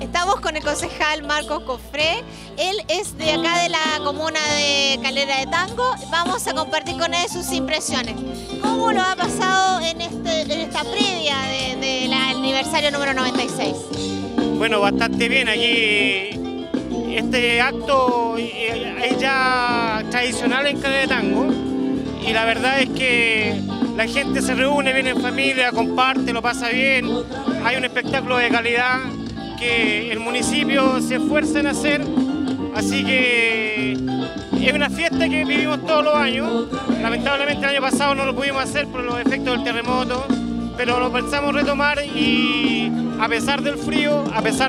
Estamos con el concejal Marcos Cofré. Él es de acá de la comuna de Calera de Tango. Vamos a compartir con él sus impresiones. ¿Cómo lo ha pasado en esta previa del aniversario número 96? Bueno, bastante bien. Aquí este acto es ya tradicional en Calera de Tango y la verdad es que la gente se reúne, viene en familia, comparte, lo pasa bien. Hay un espectáculo de calidad que el municipio se esfuerza en hacer, así que es una fiesta que vivimos todos los años. Lamentablemente el año pasado no lo pudimos hacer por los efectos del terremoto, pero lo pensamos retomar y a pesar del frío,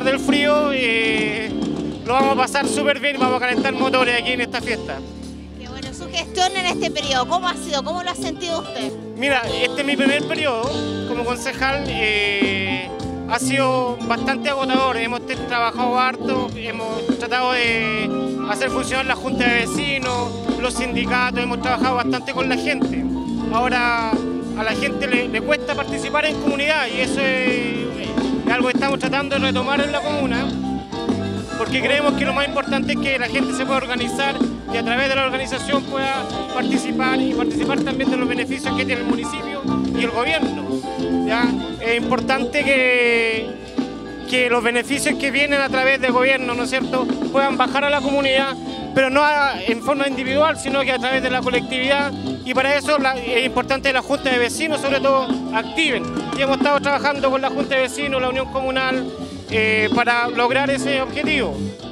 lo vamos a pasar súper bien y vamos a calentar motores aquí en esta fiesta. Qué bueno, su gestión en este periodo, ¿cómo ha sido? ¿Cómo lo ha sentido usted? Mira, este es mi primer periodo como concejal. Ha sido bastante agotador, hemos trabajado harto, hemos tratado de hacer funcionar la junta de vecinos, los sindicatos, hemos trabajado bastante con la gente. Ahora a la gente le cuesta participar en comunidad y eso es algo que estamos tratando de retomar en la comuna, porque creemos que lo más importante es que la gente se pueda organizar y a través de la organización pueda participar y participar también de los beneficios que tiene el municipio y el gobierno. ¿Ya? Es importante que los beneficios que vienen a través del gobierno, ¿no es cierto?, puedan bajar a la comunidad, pero no en forma individual, sino que a través de la colectividad, y para eso es importante que la Junta de Vecinos, sobre todo, activen. Y hemos estado trabajando con la Junta de Vecinos, la Unión Comunal, para lograr ese objetivo.